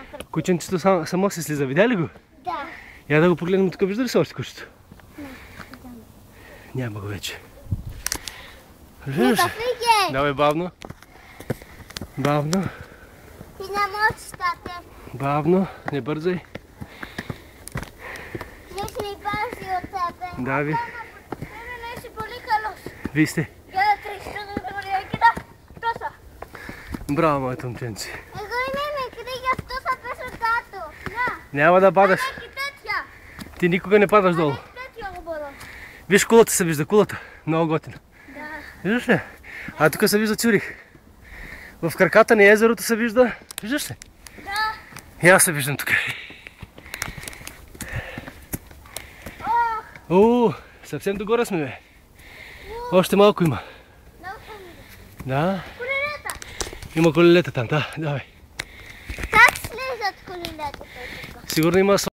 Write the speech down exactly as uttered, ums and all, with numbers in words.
Кученцето само, само се слиза, видя ли го? Да. Я да го погледнем тук, вижда ли се още кучето? Не, няма го вече. Виждаш ли? Давай бавно. Бавно. Ти не можеш, тате. Бавно, не бързай. Не си ми пази от тебе. Да, ви. Мене не си поликало. Вие сте. Гледа триста да добре, кида. Тоса. Браво, моето момченце. Его име ме кида я тоса песа тато. На. Няма да падаш. Не китетя. Ти никога не падаш долу. Не китетя го бода. Виж, кулата се вижда, кулата. Много готина. Да. Виждаш ли? А тук се вижда Цюрих. В краката на езерото се вижда. Виждаш ли? Да. И аз се виждам тук. Ох. Уу, съвсем догоре сме, бе. Още малко има. Много хубаво. Да, Колелета. има колелета там, да, давай. Как слизат колелета тук? Сигурно има